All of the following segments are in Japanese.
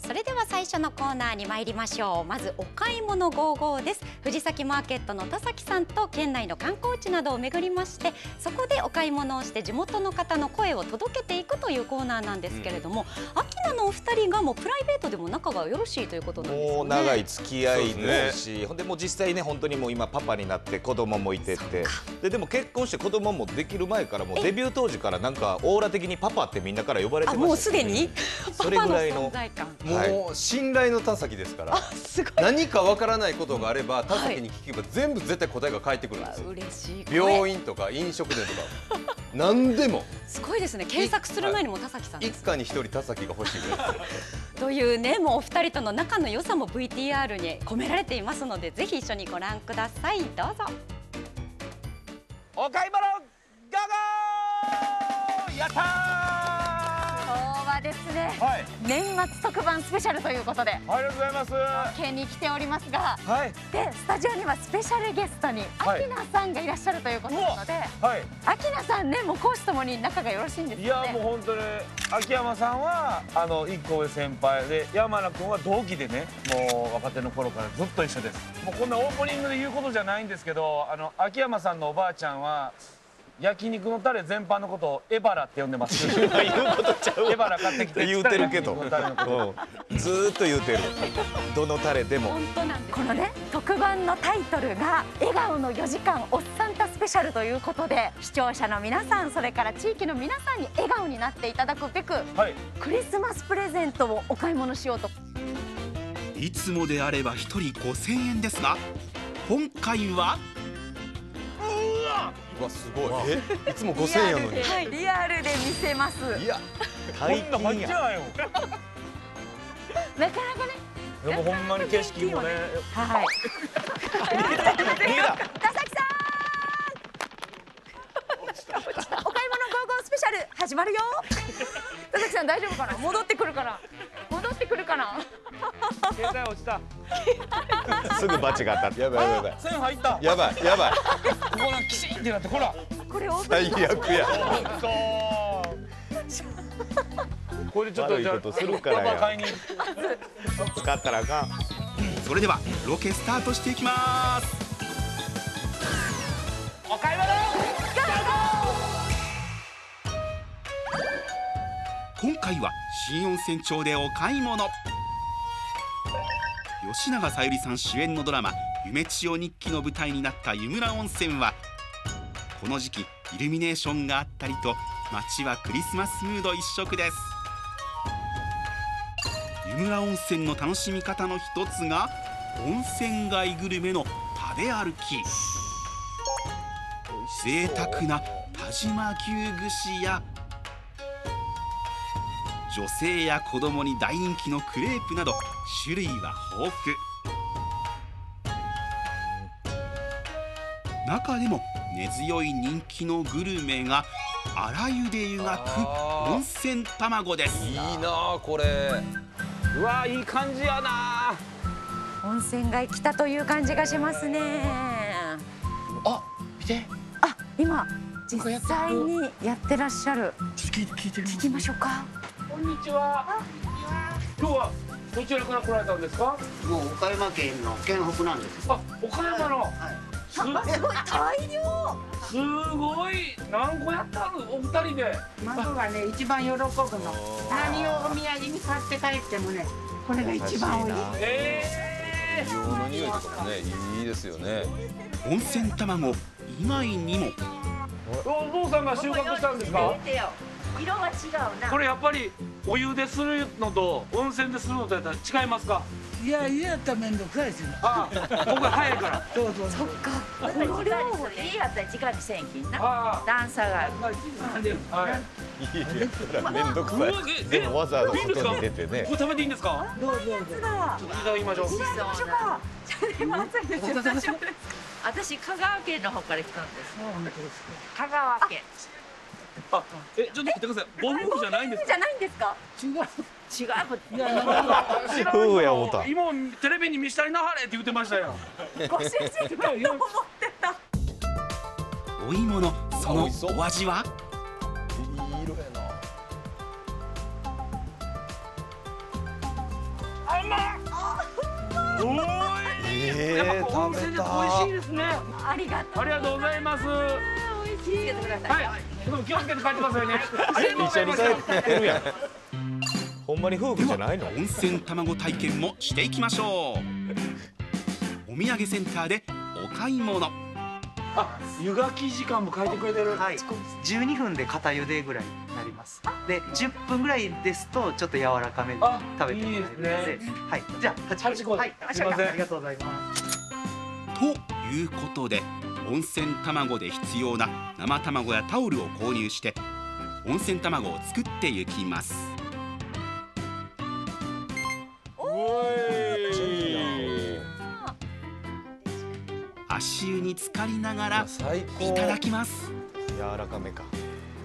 それでは最初のコーナーに参りましょう。まずお買い物55です。藤崎マーケットの田崎さんと県内の観光地などを巡りまして、そこでお買い物をして地元の方の声を届けていくというコーナーなんですけれども、アキナのお二人がもうプライベートでも仲がよろしいということなんですよね。 もう長い付き合いですし、ほんでもう実際ね本当にもう今パパになって子供もいてて、でも結婚して子供もできる前からもうデビュー当時からなんかオーラ的にパパってみんなから呼ばれてました。 もうすでにそれぐらいのもう信頼の田崎ですから、何かわからないことがあれば田崎に聞けば全部絶対答えが返ってくるんですよ。 嬉しい。 病院とか飲食店とか何でも。 すごいですね。検索する前にも田崎さんです。 一家に一人田崎が欲しいぐらいです。 というね、もうお二人との仲の良さも VTR に込められていますので、ぜひ一緒にご覧ください。どうぞ。 お買い物ゴーゴー、やったー。 今日はですね、 はい、 年末特番スペシャルということで、 ありがとうございます。 県に来ておりますが、 はい、 でスタジオにはスペシャルゲストにアキナさんがいらっしゃるということなので、 はい、 アキナさんね、もう講師ともに仲がよろしいんですよね。 いやもう本当に秋山さんは一個上先輩で、山名君は同期でね、もう若手の頃からずっと一緒です。もうこんなオープニングで言うことじゃないんですけど、秋山さんのおばあちゃんは焼肉のタレ全般のことをエバラって呼んでます。 言うことちゃう。 エバラ買ってきて言うてるけど、ずーっと言うてる。どのタレでも。 本当なんです。 このね、特番のタイトルが笑顔の4時間おっさんたスペシャルということで、視聴者の皆さん、それから地域の皆さんに笑顔になっていただくべく、 はい、 クリスマスプレゼントをお買い物しようと。 いつもであれば1人5000円ですが、今回はうわすごい。いつも5000円やのに。 リアルで見せます。 いや、 こんな入っちゃうよ。 なかなかね。 でもほんまに景色もね。 はい。田崎さん。お買い物ゴーゴースペシャル始まるよ。田崎さん大丈夫かな。戻ってくるかな。戻ってくるかな。 携帯落ちた。 すぐバチが当たった。やばいやばい。 線入った。 やばいやばい。 ここなんキシンってなって、ほら。 これオープン。 最悪や。 これでちょっとじゃあ悪いことするからや。 買いに。 使ったらあかん。 それではロケスタートしていきます。 お買い物。 今回は新温泉町でお買い物。吉永小百合さん主演のドラマ「夢千代日記」の舞台になった湯村温泉は、この時期イルミネーションがあったりと街はクリスマスムード一色です。湯村温泉の楽しみ方の一つが温泉街グルメの食べ歩き。贅沢な但馬牛串や女性や子供に大人気のクレープなど種類は豊富。中でも根強い人気のグルメが粗湯で湯がく温泉卵です。 いいなあこれ。 うわいい感じやな。 温泉街来たという感じがしますね。 あ、見て。 あ、今実際にやってらっしゃる。聞きましょうか。 こんにちは。今日はどちらから来られたんですか。 もう岡山県の県北なんです。 あ、岡山の。 すごい大量。 すごい。何個やったのお二人で。 孫がね一番喜ぶの。何をお土産に買って帰ってもね、これが一番多い。 硫黄の匂いとかもね、いいですよね。 温泉卵以外にも。 お父さんが収穫したんですか。 色が違うな。 これやっぱりお湯でするのと温泉でするのとやったら違いますか。 いや、家やったら面倒くさいですよ。 ああ、僕は早いから。 そうそう。 そっか。この量を家やったら直にせんきんな。 あ段差がある。 あ、はい。 めんどくさい。でもわざわざ外に出てね。 これ食べていいんですか。 どうぞどうぞ。 ちょっといただきましょう。 私香川県の方から来たんです。 本当です香川県。 あ、ちょっと待ってください。ご夫婦じゃないんですか。 じゃないんですか。 違う。 違う。 いや、なんか。 知らん夫婦や思った。 今テレビに見したりなはれって言ってましたよ。 ご主人が思ってた。 お芋のそのお味は。 いい色やな。 やっぱ温泉で美味しいですね。 ありがとう。 ありがとうございます。 気をつけてください。 はい。でも気をつけて帰ってくださいね。 一緒に帰ってるやん。ほんまに夫婦じゃないの？ 温泉卵体験もしていきましょう。お土産センターでお買い物。 あ、湯がき時間も変えてくれてる。 はい。12分で片茹でぐらいになります。で、10分ぐらいですとちょっと柔らかめに食べてもらえるので、はい。じゃあ8個。はい。 すみません。 ありがとうございます。 ということで、温泉卵で必要な生卵やタオルを購入して温泉卵を作っていきます。足湯に浸かりながらいただきます。 柔らかめか。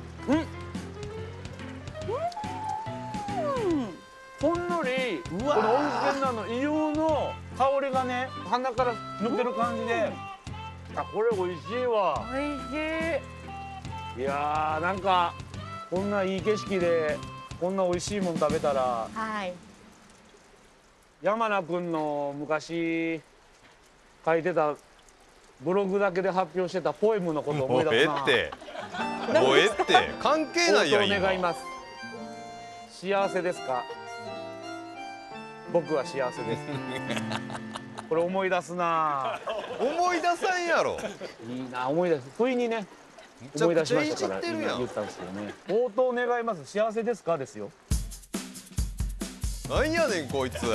ほんのりこの温泉の硫黄の香りがね鼻から抜ける感じで、あ、これ美味しいわ。 美味しい。 いやー、なんかこんないい景色でこんな美味しいもん食べたら、 はい。 山名君の昔書いてたブログだけで発表してたポエムのことを思い出すな。 もうええって関係ないやん。 応答願います。幸せですか？僕は幸せです。これ思い出すな。 思い出さんやろ。 いいな、思い出す。不意にね、思い出しましたから今言ったんですけどね。応答願います。幸せですかですよ。 なんやねんこいつ。 続い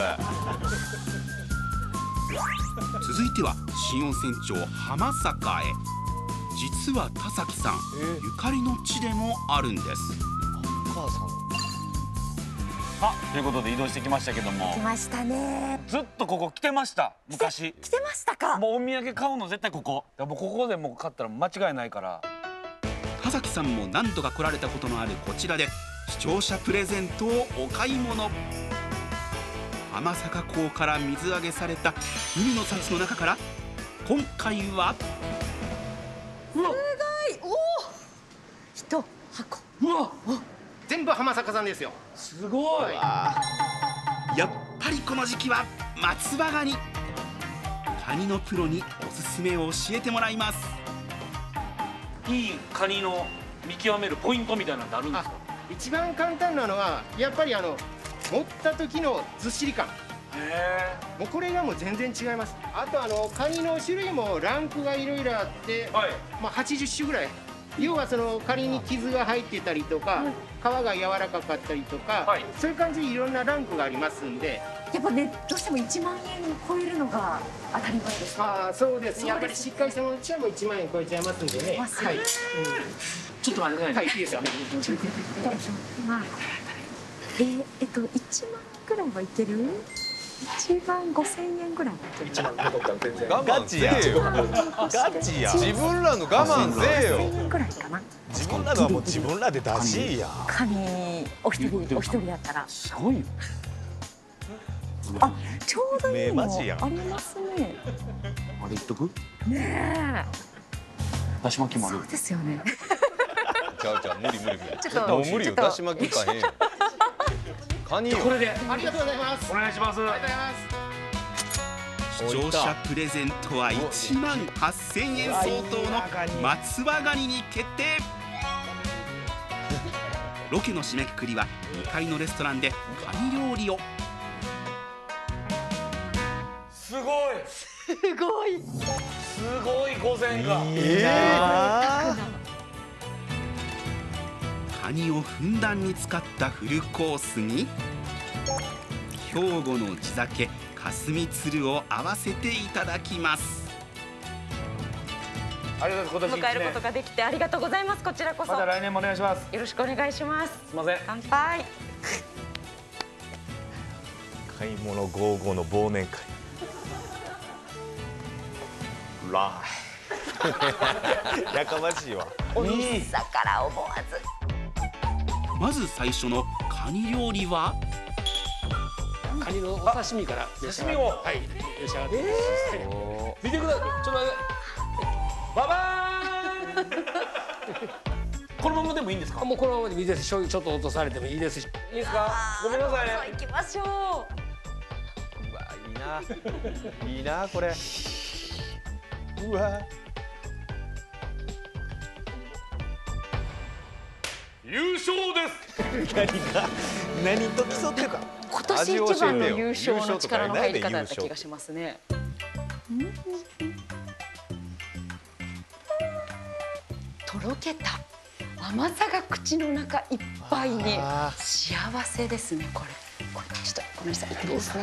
ては新温泉町浜坂へ。実は田崎さん、ゆかりの地でもあるんです。 お母さん。 ということで移動してきましたけども、 来ましたね。 ずっとここ来てました。昔来てましたか。 もうお土産買うの絶対ここ。もうここでもう買ったら間違いないから。 田崎さんも何度か来られたことのあるこちらで視聴者プレゼントをお買い物。浜坂港から水揚げされた海の幸の中から今回はすごい。おお。一箱。 うわ。 全部浜坂さんですよ。 すごい。 やっぱりこの時期は松葉ガニ。カニのプロにおすすめを教えてもらいます。 いいカニの見極めるポイントみたいなのってあるんですか？ 一番簡単なのはやっぱり持った時のずっしり感。もうこれがもう全然違います。あとカニの種類もランクがいろいろあって、まあ80種ぐらい。要はカニに傷が入ってたりとか、皮が柔らかかったりとか、そういう感じでいろんなランクがありますんで。 やっぱね、どうしても1万円超えるのが当たり前ですか？ そうです。やっぱりしっかりしたものはもう1万円超えちゃいますんでね。はい。 ちょっと待ってください。 はい、いいですよ。 1万ぐらいはいける？1万5000円ぐらい。 1万残ったら全然。ガチや。ガチや。自分らの我慢せえよ。 1000円ぐらいかな。 自分らのはもう自分らで出しいや。 カニお一人やったら。 すごいよ。 あ、ちょうどいいのありますね。 あれ言っとく？ ねえ。 だし巻きもある。 そうですよね。 ちゃう無理。 ちょっともう無理よ。だし巻きかへん。カニよ。 これでありがとうございます。 お願いします。 ありがとうございます。 視聴者プレゼントは1万8000円相当の松葉ガニに決定。ロケの締めくくりは2階のレストランでカニ料理を。 すごい御膳が。 カニをふんだんに使ったフルコースに兵庫の地酒霞鶴を合わせていただきます。 ありがとうございます。 迎えることができてありがとうございます。こちらこそ。 また来年もお願いします。 よろしくお願いします。 すみません。 乾杯。 買い物55の忘年会。ラー。やかましいわ。 おいしさから思わず。 まず最初のカニ料理はカニのお刺身から刺身をはい召し上がってください。 見てください。ちょっと待って。ババーン。このままでもいいんですか？ もうこのままでいいです。醤油ちょっと落とされてもいいですし。 いいですか？ごめんなさいね。 行きましょう。 いいなこれ。うわ。 優勝です。 何と競ってた。 今年一番の優勝の力の入り方だった気がしますね。とろけた甘さが口の中いっぱいに幸せですね。これちょっとごめんなさい。どうす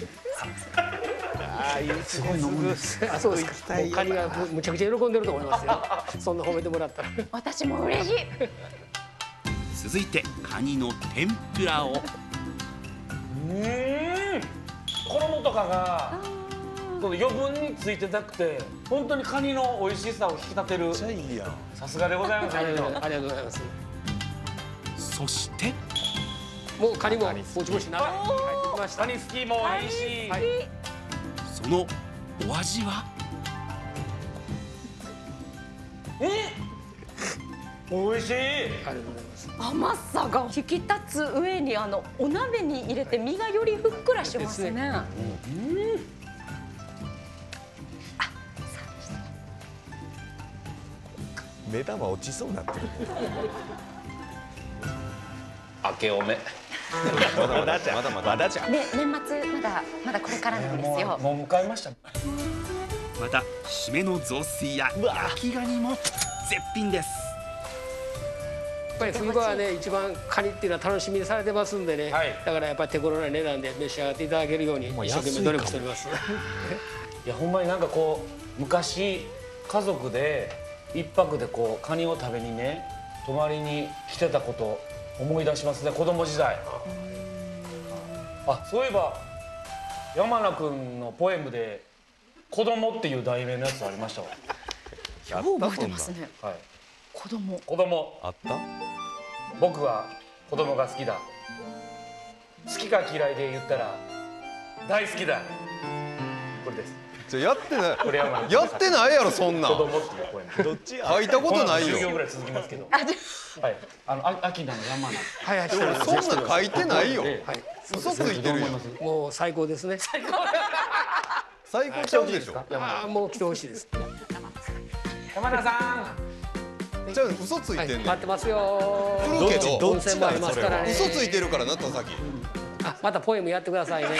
ごい飲むんです。あ、そうですか。カニがむちゃくちゃ喜んでると思いますよ。そんな褒めてもらったら。 私も嬉しい。 続いてカニの天ぷらを。 衣とかがこの余分についてなくて、本当にカニの美味しさを引き立てる。さすがでございます。 ありがとうございます。 そしてもうカニももちもちながら入ってきました。 カニ好きもいいし、 そのお味は。 美味しい。 ありがとうございます。 甘さが引き立つ上にお鍋に入れて身がよりふっくらしますね。 目玉落ちそうになってる。 明けおめ。 まだじゃん。 ね、年末まだこれからなんですよ。 もう迎えました。 また締めの雑炊や焼きガニも絶品です。 やっぱり冬場はね、一番カニっていうのは楽しみにされてますんでね、だからやっぱり手頃な値段で召し上がっていただけるように一生懸命努力しております。 いや、ほんまになんかこう昔家族で一泊でこうカニを食べにね、泊まりに来てたこと思い出しますね、子供時代。あ、そういえば山名君のポエムで「子供」っていう題名のやつありましたわ。 よう覚えてますね。 はい。 子供あった。 僕は子供が好きだ。好きか嫌いで言ったら大好きだ。これです。 じゃやってない。 これ山名。 やってないやろそんな。 子供っていうポエム。 どっちや。 書いたことないよ。 10行ぐらい続きますけど。はい。秋田の山名。 はいはい。 そんな書いてないよ。嘘ついてるよ。 もう最高ですね。 最高ちゃうでしょ。 ああ、もう来てほしいです。 山田さん。 じゃあ嘘ついてんねん。 待ってますよ。 来るけど温泉もありますからね。 嘘ついてるからな、田崎。 あ、またポエムやってくださいね。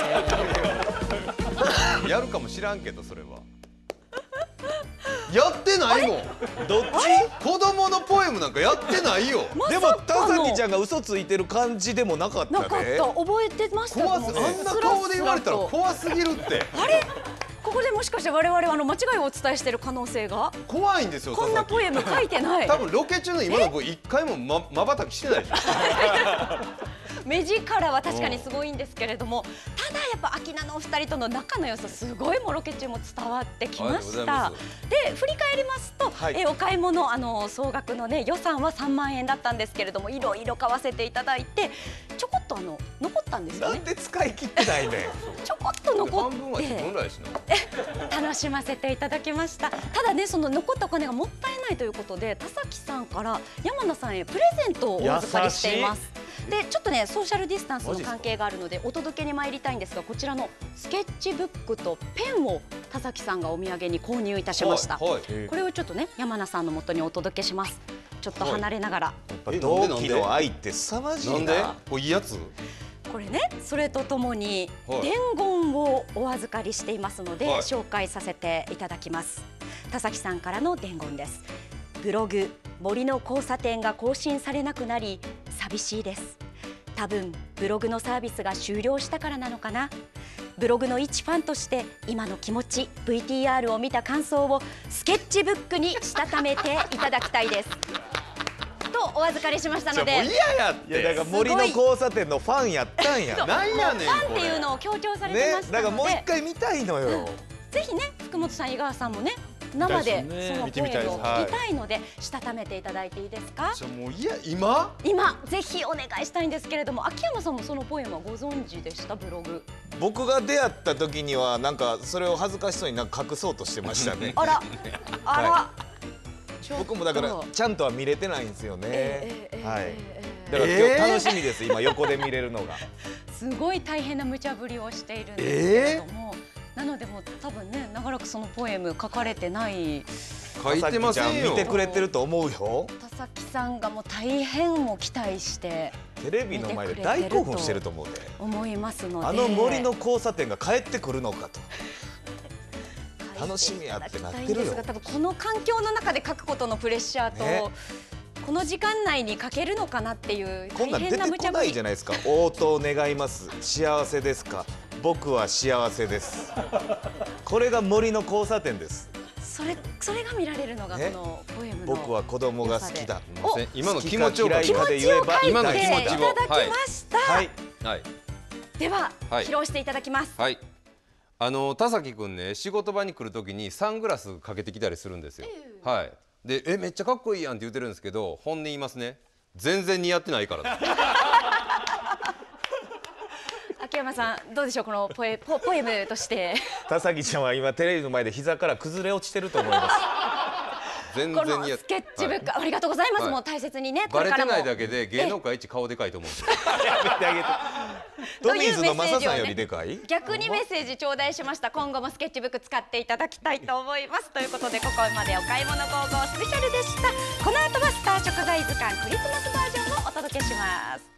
やるかもしらんけど、それは。やってないもん。 どっち？ 子供のポエムなんかやってないよ。 でも田崎ちゃんが嘘ついてる感じでもなかったね。 なかった。覚えてましたもんね。 あんな顔で言われたら怖すぎるって。 あれ？ここでもしかして我々間違いをお伝えしている可能性が。 怖いんですよ。 こんなポエム書いてない。 多分ロケ中の今の子一回もまばたきしてないでしょ。 目力は確かにすごいんですけれども、ただやっぱ秋名のお二人との仲の良さすごいもロケ中も伝わってきました。で振り返りますと、お買い物総額のね予算は3万円だったんですけれども、いろいろ買わせていただいてちょこっと残ったんですよね。 なんで使い切ってないね。 ちょこっと残って半分は自分らやしな。 楽しませていただきました。ただね、その残ったお金がもったいないということで、田崎さんから山名さんへプレゼントをお預かりしています。でちょっとねソーシャルディスタンスの関係があるのでお届けに参りたいんですが、こちらのスケッチブックとペンを田崎さんがお土産に購入いたしました。これをちょっとね山名さんの元にお届けします。ちょっと離れながら。 同期の愛って凄まじいな。 なんで？これいいやつ？ これね、それとともに伝言をお預かりしていますので、紹介させていただきます。田崎さんからの伝言です。ブログ森の交差点が更新されなくなり寂しいです。多分ブログのサービスが終了したからなのかな。ブログの一ファンとして今の気持ち VTR を見た感想をスケッチブックにしたためていただきたいですとお預かりしましたので。 もう嫌やって。 いやだから森の交差点のファンやったんや。 なんやねん。 ファンっていうのを強調されてましたので、 だからもう一回見たいのよ。 ぜひね福本さん井川さんもね生でそのポエムを聞きたいのでしたためていただいていいですか。 じゃもういや今ぜひお願いしたいんですけれども、秋山さんもそのポエムはご存知でした？ブログ。 僕が出会った時にはなんかそれを恥ずかしそうになんか隠そうとしてましたね。 あらあら。 僕もだからちゃんとは見れてないんですよね。はい。だから今日楽しみです。今横で見れるのが。 すごい大変な無茶ぶりをしているんですけれども、 なのでもう多分ね長らくそのポエム書かれてない。 書いてませんよ。 見てくれてると思うよ。 田崎さんがもう大変も期待してテレビの前で大興奮してると思うで。 思いますので。 あの森の交差点が帰ってくるのかと。楽しみやってなってるよ。 多分この環境の中で書くことのプレッシャーと、この時間内に書けるのかなっていうこんなん出てこないじゃないですか。応答願います。幸せですか。僕は幸せです。これが森の交差点です。 それが見られるのがこのポエムの。 僕は子供が好きだ。 今の気持ちを書いていただきました。 はい。 では披露していただきます。 はい。田崎くんね、仕事場に来るときにサングラスかけてきたりするんですよ。はい。で、めっちゃかっこいいやんって言ってるんですけど、本音言いますね。全然似合ってないから。 秋山さんどうでしょう、このポエムとして。 田崎ちゃんは今テレビの前で膝から崩れ落ちてると思います。 全然似合って。 このスケッチブック、ありがとうございます。もう大切にね。 バレてないだけで芸能界一顔でかいと思うんですよ。 やめてあげて。トミーズのマサさんよりでかい？ 逆にメッセージ頂戴しました。今後もスケッチブック使っていただきたいと思います。ということでここまでお買い物55スペシャルでした。この後はスター食材図鑑クリスマスバージョンをお届けします。